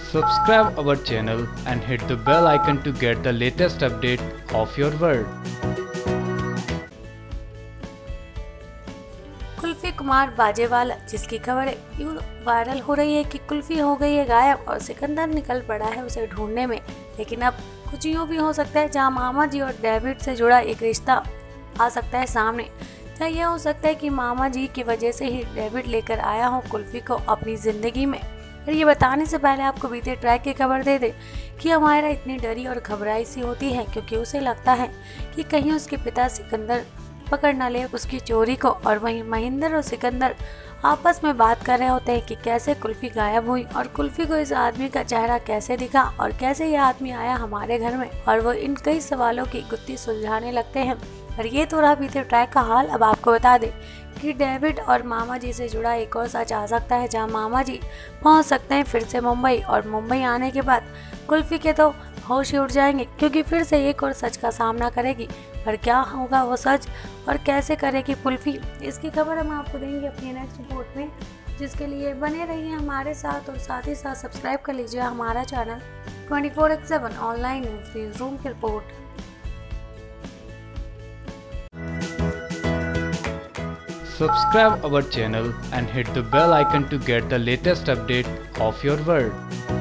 Subscribe our channel and hit the bell icon to get the latest update of your world. Kulfi Kumar Bajewala, जिसकी खबरें यूं viral हो रही है कि कुल्फी हो गई है गायब और सिकंदर निकल पड़ा है उसे ढूंढने में। लेकिन अब कुछ यूं भी हो सकता है जहां मामा जी और डेविड से जुड़ा एक रिश्ता आ सकता है सामने। क्या यह हो सकता है कि मामा जी की वजह से ही डेविड लेकर आया हो कुल्फी को अपनी जिंदगी में। और ये बताने से पहले आपको बीते ट्रैक की खबर दे दे कि अमायरा इतनी डरी और घबराई सी होती है क्योंकि उसे लगता है कि कहीं उसके पिता सिकंदर पकड़ न ले उसकी चोरी को। और वहीं महेंद्र और सिकंदर आपस में बात कर रहे होते हैं कि कैसे कुल्फी गायब हुई और कुल्फी को इस आदमी का चेहरा कैसे दिखा और कैसे यह आदमी आया हमारे घर में। और वो इन कई सवालों की गुत्थी सुलझाने लगते हैं। और ये तो रहा बीते ट्रैक का हाल। अब आपको बता दें कि डेविड और मामा जी से जुड़ा एक और सच आ सकता है जहां मामा जी पहुंच सकते हैं फिर से मुंबई। और मुंबई आने के बाद कुल्फी के तो होश ही उड़ जाएंगे क्योंकि फिर से एक और सच का सामना करेगी। पर क्या होगा वो सच और कैसे करेगी कुल्फी, इसकी खबर हम आपको देंगे अपनी नेक्स्ट रिपोर्ट में, जिसके लिए बने रहिए हमारे साथ और साथ ही साथ सब्सक्राइब कर लीजिए हमारा चैनल 24/7 ऑनलाइन न्यूज रूम की report. Subscribe our channel and hit the bell icon to get the latest update of your world.